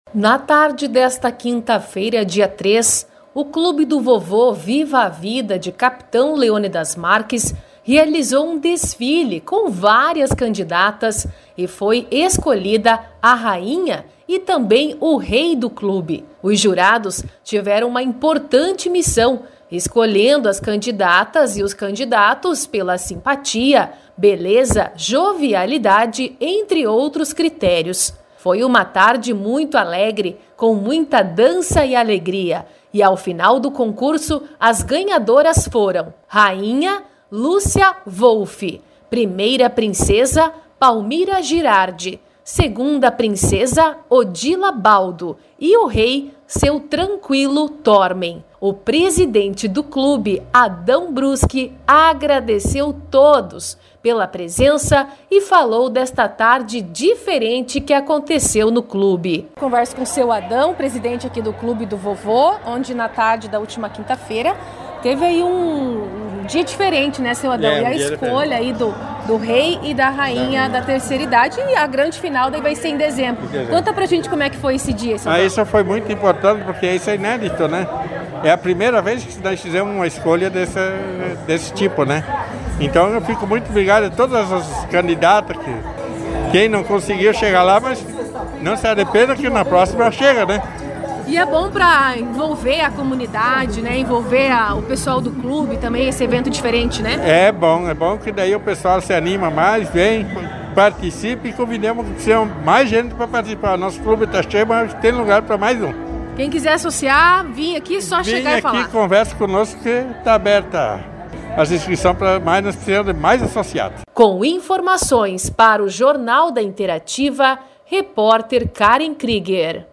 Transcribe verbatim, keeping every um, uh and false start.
Na tarde desta quinta-feira, dia três, o Clube do Vovô Viva a Vida de Capitão Leônidas Marques realizou um desfile com várias candidatas e foi escolhida a rainha e também o rei do clube. Os jurados tiveram uma importante missão, escolhendo as candidatas e os candidatos pela simpatia, beleza, jovialidade, entre outros critérios. Foi uma tarde muito alegre, com muita dança e alegria. E ao final do concurso, as ganhadoras foram Rainha Lúcia Wolff, Primeira Princesa Palmira Girardi, Segunda Princesa Odila Baldo e o Rei Seu Tranquilo Tormen. O presidente do clube, Adão Bruschi, agradeceu todos pela presença e falou desta tarde diferente que aconteceu no clube. Converso com o seu Adão, presidente aqui do Clube do Vovô, onde na tarde da última quinta-feira teve aí um, um dia diferente, né, seu Adão? É, e a escolha aí do, do rei e da rainha da, da terceira idade, e a grande final daí vai ser em dezembro. dezembro. Conta pra gente como é que foi esse dia, seu Adão. Ah, isso foi muito importante, porque isso é inédito, né? É a primeira vez que nós fizemos uma escolha desse, desse tipo, né? Então eu fico muito obrigado a todas as candidatas, que quem não conseguiu chegar lá, mas não se arrependa que na próxima chega, né? E é bom para envolver a comunidade, né? Envolver a, o pessoal do clube também, esse evento diferente, né? É bom, é bom que daí o pessoal se anima mais, vem, participe e convidemos mais gente para participar. Nosso clube está cheio, mas tem lugar para mais um. Quem quiser associar, vim aqui, só Vim chegar e falar. Vem aqui, conversa conosco que está aberta as inscrições para mais, nós precisamos de mais associados. Com informações para o Jornal da Interativa, repórter Karen Krieger.